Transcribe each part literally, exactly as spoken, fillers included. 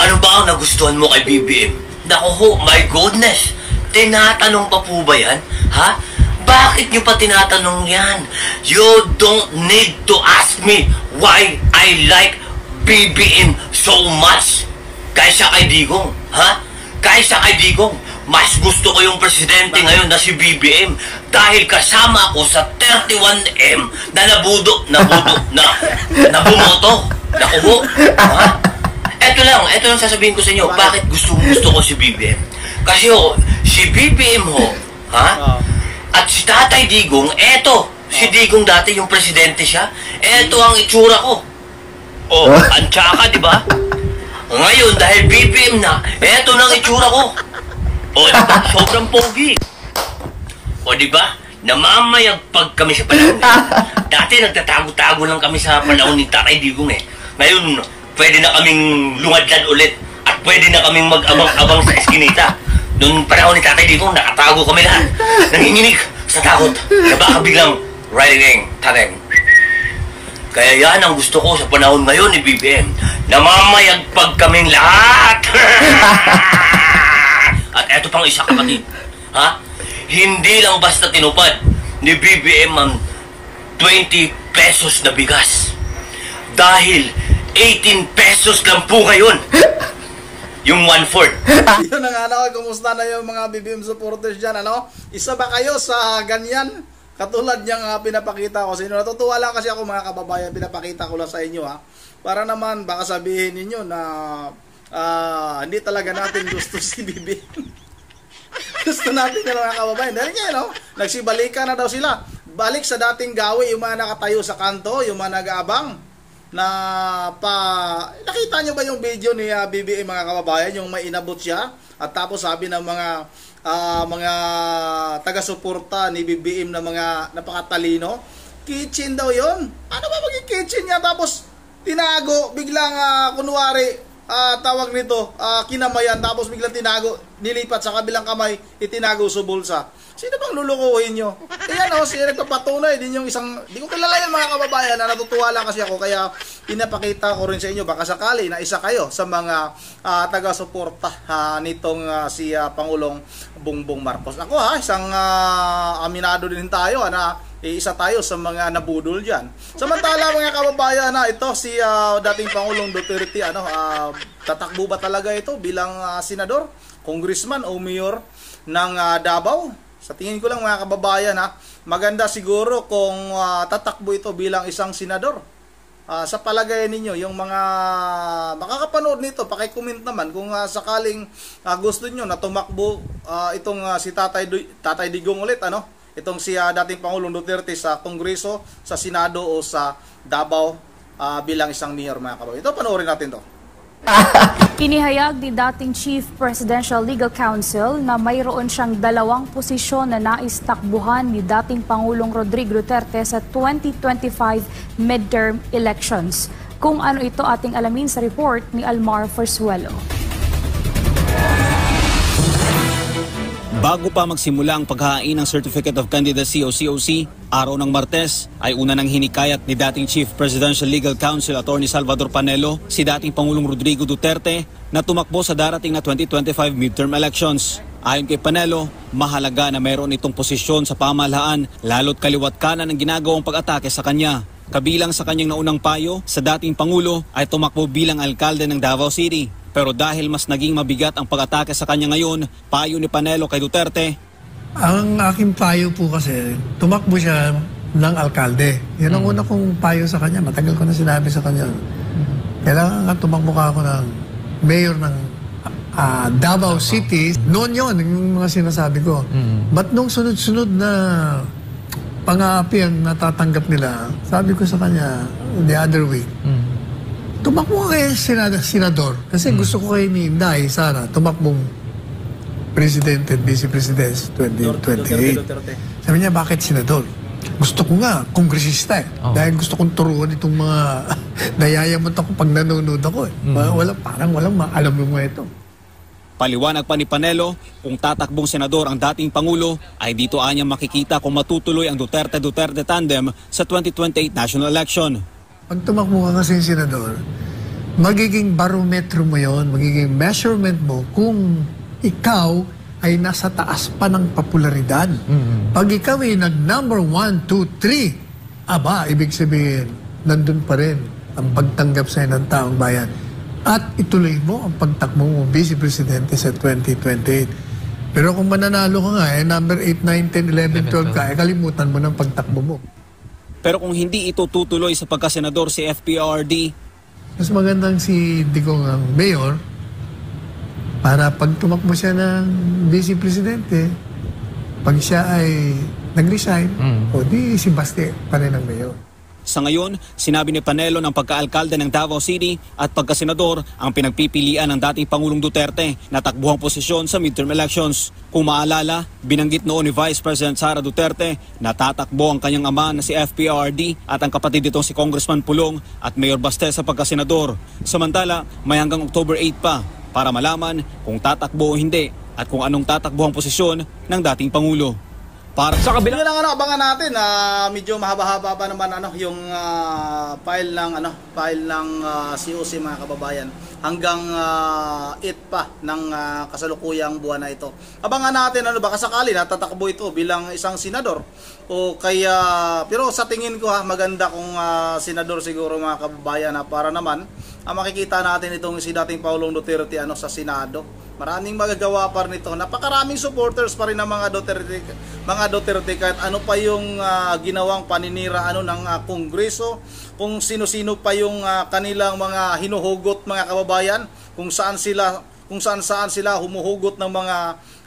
Ano ba ang nagustuhan mo kay B B M? Naku ho, my goodness! Tinatanong pa po ba yan? Ha? Bakit nyo pa tinatanong yan? You don't need to ask me why I like B B M so much. Kaysa kay Digong, ha? Kaysa kay Digong, mas gusto ko yung presidente ngayon na si B B M dahil kasama ko sa thirty-one M na nabudo, nabudo, na, nabumoto. Naku ho, ha? Eto lang, eto lang sasabihin ko sa inyo, bakit gusto gusto ko si B B M? Kasi ho, si B B M ho, ha? At si Tatay Digong, eto, si Digong dati yung presidente siya, eto ang itsura ko. O, ang tsaka, di ba? Ngayon, dahil B B M na, eto nang itsura ko. O, sobrang pogi. O, di ba? Namamayagpag kami sa panahon. Dati nagtatago-tago lang kami sa panahon ni Tatay Digong eh. Ngayon, pwede na kaming lungadlan ulit at pwede na kaming mag-abang-abang sa eskinita. Noong panahon ni Tatay Digong, nakatago kami lahat. Nanginginig sa takot na baka biglang riding, tateng. Kaya yan ang gusto ko sa panahon ngayon ni B B M. Namamayagpag kaming lahat. At eto pang isa, kapatid. Ha? Hindi lang basta tinupad ni B B M ang twenty pesos na bigas. Dahil eighteen pesos lang po ngayon. Yung one-fourth. Yun na nga, ano, kumusta na yung mga B B M supporters dyan, ano? Isa ba kayo sa ganyan? Katulad niyang uh, pinapakita ko sa inyo. Natutuwa lang kasi ako mga kababayan, pinapakita ko lang sa inyo, ha? Para naman, baka sabihin ninyo na uh, hindi talaga natin gusto si B B M. Gusto natin yung mga kababayan. Dahil nga, no? Nagsibalikan na daw sila. Balik sa dating gawi, yung mga nakatayo sa kanto, yung mga nag-aabang na pa... Nakita nyo ba yung video ni uh, B B M mga kababayan? Yung may inabot siya at tapos sabi ng mga uh, mga taga-suporta ni B B M na mga napakatalino, kitchen daw yon. Ano ba maging kitchen niya? Tapos tinago, biglang uh, kunwari uh, tawag nito, uh, kinamayan, tapos biglang tinago, nilipat sa kabilang kamay, itinago sa bulsa. Sino bang lulukuhin nyo? Ayan o, siya nagpapatunay din yung isang, di ko kilala yan mga kababayan, na natutuwa lang kasi ako, kaya pinapakita ko rin sa inyo, baka sakali na isa kayo sa mga uh, taga-suporta uh, nitong uh, si uh, Pangulong Bongbong Marcos. Ako ha, isang uh, aminado din tayo, na eh, isa tayo sa mga nabudol dyan. Samantala mga kababayan, na ito si uh, dating Pangulong Duterte, ano, uh, tatakbo ba talaga ito bilang uh, senador, congressman o mayor ng uh, Davao? Sa tingin ko lang mga kababayan, ha, maganda siguro kung uh, tatakbo ito bilang isang senador. Uh, sa palagay ninyo, yung mga makakapanood nito, paki-comment naman kung uh, sakaling uh, gusto nyo na tumakbo uh, itong uh, si Tatay, Tatay Digong ulit, ano? Itong si uh, dating Pangulong Duterte sa Kongreso, sa Senado o sa Davao uh, bilang isang mayor mga kababayan. Ito, panoorin natin to. Inihayag ni dating Chief Presidential Legal Counsel na mayroon siyang dalawang posisyon na nais takbuhan ni dating Pangulong Rodrigo Duterte sa twenty twenty-five midterm elections. Kung ano ito ating alamin sa report ni Almar Forzuelo. Bago pa magsimula ang paghahain ng Certificate of Candidacy o C O C, araw ng Martes ay una nang hinikayat ni dating Chief Presidential Legal Counsel Attorney Salvador Panelo si dating Pangulong Rodrigo Duterte na tumakbo sa darating na twenty twenty-five midterm elections. Ayon kay Panelo, mahalaga na mayroon itong posisyon sa pamahalaan lalo't kaliwat kanan ang ginagawang pag-atake sa kanya. Kabilang sa kanyang naunang payo sa dating Pangulo ay tumakbo bilang alkalde ng Davao City. Pero dahil mas naging mabigat ang pag-atake sa kanya ngayon, payo ni Panelo kay Duterte. Ang aking payo po kasi, tumakbo siya ng alkalde. Yan ang mm. una kong payo sa kanya. Matagal ko na sinabi sa kanya. Kailangan nga tumakbo ka ako ng mayor ng uh, Davao City. Noon yun, yung mga sinasabi ko. Mm. Ba't nung sunod-sunod na pang-aapi ang natatanggap nila, sabi ko sa kanya the other week, mm. tumakbo kay senador. Kasi hmm. gusto ko kay ni Inday, sana, tumakbong presidente at vice-president twenty twenty-eight. Sabi niya, bakit senador? Gusto ko nga, kongresista eh. Oh. Dahil gusto kong turuan itong mga nayayamot ako pag nanonood ako eh. Hmm. Wala, parang walang maalam yung mga ito. Paliwanag pa ni Panelo, kung tatakbong senador ang dating Pangulo, ay dito anya makikita kung matutuloy ang Duterte-Duterte tandem sa twenty twenty-eight national election. Pag tumakbo ka kasi yung senador, magiging barometro mo yon, magiging measurement mo kung ikaw ay nasa taas pa ng popularidad. Mm-hmm. Pag ikaw ay nag-number one, two, three, aba, ibig sabihin, nandun pa rin ang pagtanggap sa'yo ng taong bayan. At ituloy mo ang pagtakbo mo Vice Presidente sa twenty twenty-eight. Pero kung mananalo ka nga, eh, number eight, nine, ten, eleven, twelve ka, eh, kalimutan mo ng pagtakbo mo. Pero kung hindi ito tutuloy sa pagkasenador si F P R D, mas magandang si Digong ang mayor para pag tumakbo siya ng Vice Presidente, pag siya ay nag-resign, mm. o di si Baste pa rin ang mayor. Sa ngayon, sinabi ni Panelo ng pagkaalkalde ng Davao City at pagkasenador ang pinagpipilian ng dating Pangulong Duterte na takbuhang posisyon sa midterm elections. Kung maalala, binanggit noon ni Vice President Sara Duterte na tatakbo ang kanyang ama na si F P R D at ang kapatid nitong si Congressman Pulong at Mayor Baste sa pagkasenador. Samantala, may hanggang October eight pa para malaman kung tatakbo o hindi at kung anong tatakbuhang posisyon ng dating Pangulo. Para sa kabila lang ano, abangan natin na uh, medyo mahaba-haba pa naman ano yung uh, file ng ano file ng uh, C O C mga kababayan hanggang uh, eight pa ng uh, kasalukuyang buwan na ito. Abangan natin ano baka sakali natatakbo ito bilang isang senador o kaya pero sa tingin ko ha maganda kung uh, senador siguro mga kababayan na para naman uh, makikita natin itong si dating Pangulong Duterte ano sa Senado. Maraming magagawa pa rin ito. Napakaraming supporters pa rin ng mga Duterte, mga Duterte kahit ano pa yung uh, ginawang paninira ano ng uh, Kongreso, kung sino-sino pa yung uh, kanilang mga hinuhugot mga kababayan, kung saan sila kung saan-saan sila humuhugot ng mga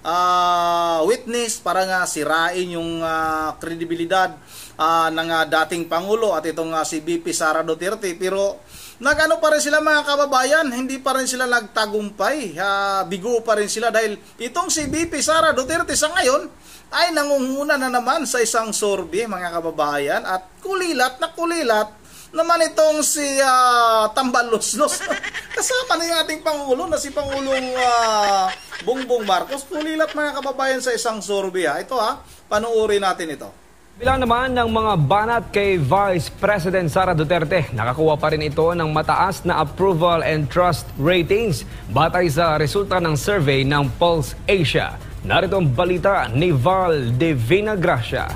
uh, witness para nga sirain yung uh, kredibilidad uh, ng uh, dating Pangulo at itong uh, si V P Sara Duterte. Pero nagano pa rin sila mga kababayan, hindi pa rin sila nagtagumpay, uh, bigo pa rin sila dahil itong si V P Sara Duterte sa ngayon ay nangunguna na naman sa isang sorbe mga kababayan at kulilat na kulilat naman itong si uh, Tambaloslos. Kasama na yung ating Pangulo na si Pangulong uh, Bongbong Marcos, kulilat mga kababayan sa isang sorbe. Ha. Ito ha, panuorin natin ito. Bilang naman ng mga banat kay Vice President Sara Duterte, nakakuha pa rin ito ng mataas na approval and trust ratings batay sa resulta ng survey ng Pulse Asia. Narito ang balita ni Val de Vinagracia.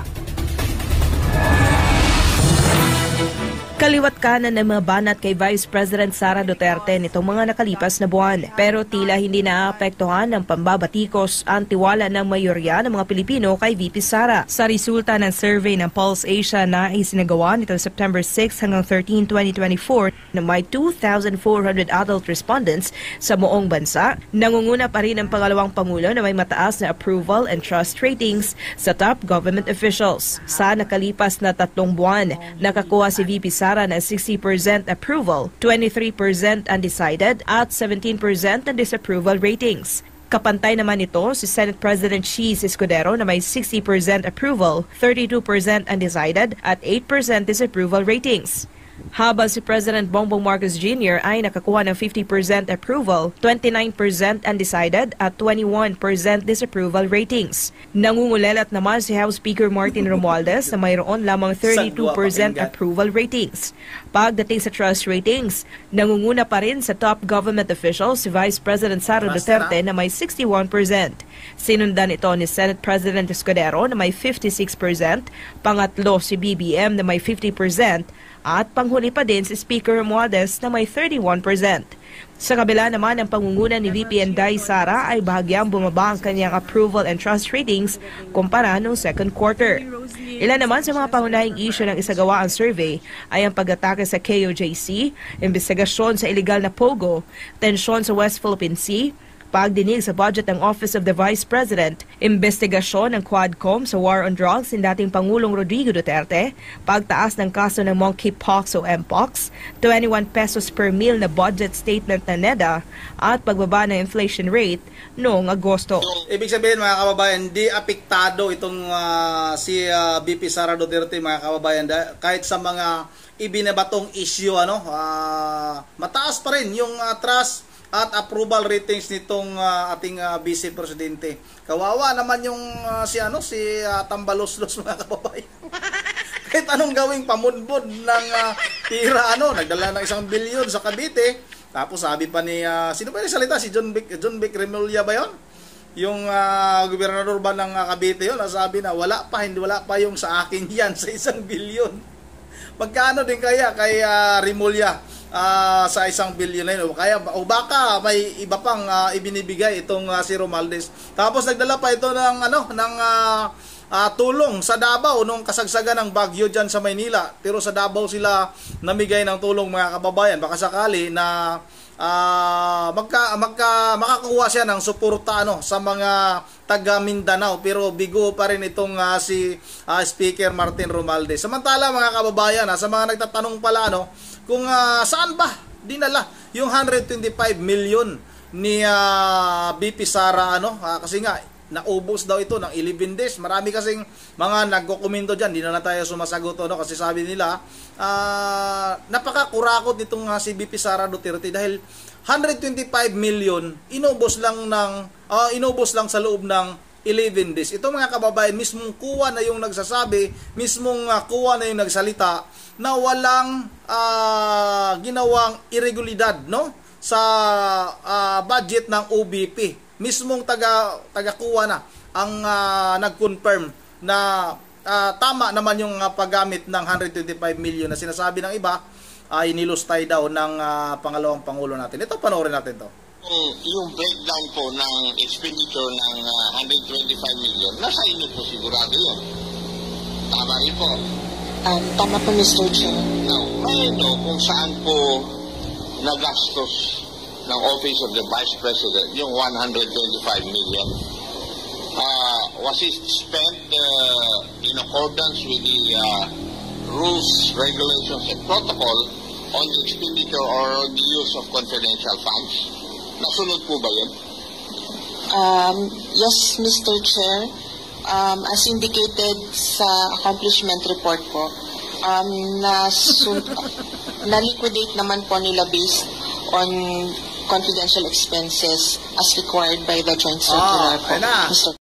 Kaliwat kanan ng mga banat kay Vice President Sara Duterte nitong mga nakalipas na buwan. Pero tila hindi naapektuhan ng pambabatikos ang tiwala ng mayorya ng mga Pilipino kay V P Sara. Sa resulta ng survey ng Pulse Asia na isinagawa nitong September six hanggang thirteen, twenty twenty-four na may two thousand four hundred adult respondents sa buong bansa, nangunguna pa rin ang pangalawang Pangulo na may mataas na approval and trust ratings sa top government officials. Sa nakalipas na tatlong buwan, nakakuha si V P Sara na sixty percent approval, twenty-three percent undecided at seventeen percent na disapproval ratings. Kapantay naman ito si Senate President Cheese Escudero na may sixty percent approval, thirty-two percent undecided at eight percent disapproval ratings. Habang si President Bongbong Marcos Junior ay nakakuha ng fifty percent approval, twenty-nine percent undecided at twenty-one percent disapproval ratings. Nangungulelat naman si House Speaker Martin Romualdez na mayroon lamang thirty-two percent approval ratings. Pagdating sa trust ratings, nangunguna pa rin sa top government officials si Vice President Sara Duterte na may sixty-one percent. Sinundan ito ni Senate President Escudero na may fifty-six percent, pangatlo si B B M na may fifty percent, at panghuli pa din si Speaker Romualdez na may thirty-one percent. Sa kabila naman ng pangunguna ni V P Inday Sara ay bahagyang bumaba ang kanyang approval and trust ratings kumpara noong second quarter. Ilan naman sa mga pangunahing issue ng isagawa ang survey ay ang pag-atake sa K O J C, investigasyon sa illegal na pogo, tensyon sa West Philippine Sea, pagdinig sa budget ng Office of the Vice President, investigasyon ng Quadcom sa war on drugs ng dating Pangulong Rodrigo Duterte, pagtaas ng kaso ng monkeypox o mpox, twenty-one pesos per meal na budget statement ng NEDA, at pagbaba ng inflation rate noong Agosto. Ibig sabihin mga kababayan, di apektado itong uh, si uh, V P Sara Duterte mga kababayan kahit sa mga ibinabatong issue ano, uh, mataas pa rin yung uh, trust at approval ratings nitong uh, ating uh, Vice Presidente. Kawawa naman yung uh, si ano si uh, Tambaloslos mga kababayan. Kahit anong gawing pamunbod ng uh, tira ano, nagdala ng isang bilyon sa Cavite, Tapos sabi pa ni, uh, sino ba yung salita? Si John Vic, John Vic Remulla ba yun? Yung uh, gobernador ba ng uh, Cavite yun? Sabi na, wala pa, hindi wala pa yung sa akin yan sa isang bilyon. Magkano din kaya kay uh, Remulla uh, sa isang bilyon na yun? O, kaya, o baka may iba pang uh, ibinibigay itong uh, si Romualdez. Tapos nagdala pa ito ng, ano, ng uh, uh, tulong sa Davao nung kasagsagan ng bagyo dyan sa Maynila. Pero sa Davao sila namigay ng tulong mga kababayan. Baka sakali na uh, magka, magka, makakuha siya ng suporta ano, sa mga taga Mindanao. Pero bigo pa rin itong uh, si uh, Speaker Martin Romualdez. Samantala mga kababayan, ha, sa mga nagtatanong pala ano, kung uh, saan ba dinala yung one hundred twenty-five million ni uh, B P Sara ano, uh, kasi nga naubos daw ito ng eleven days. Marami kasing mga nagko-komento diyan, hindi na, na tayo sumasagot no, kasi sabi nila uh, napakakurakot nitong uh, si B P Sara Duterte dahil one hundred twenty-five million inubos lang ng uh, inubos lang sa loob ng eleven days. Ito mga kababayan, mismong kuwa na yung nagsasabi, mismong uh, kuwa na yung nagsalita na walang uh, ginawang irregularidad no sa uh, budget ng O B P. Mismong taga taga-kuha na ang uh, nag-confirm na uh, tama naman yung uh, paggamit ng one hundred twenty-five million na sinasabi ng iba ay uh, nilustay daw ng uh, pangalawang pangulo natin. Ito, panoorin natin to. Um, yung breakdown po ng expenditure ng uh, one hundred twenty-five million, nasa inyo po sigurado yun. Tama rin po. Um, tama po, Mister Chair. Now, may no, kung saan po nagastos ng Office of the Vice President yung one hundred twenty-five million. Uh, was it spent uh, in accordance with the uh, rules, regulations, and protocol on the expenditure or the use of confidential funds? Nasunod po ba yun? Um, yes, Mister Chair. Um, as indicated sa accomplishment report po, um, na na-liquidate naman po nila based on confidential expenses as required by the Joint Circular oh, po, Mister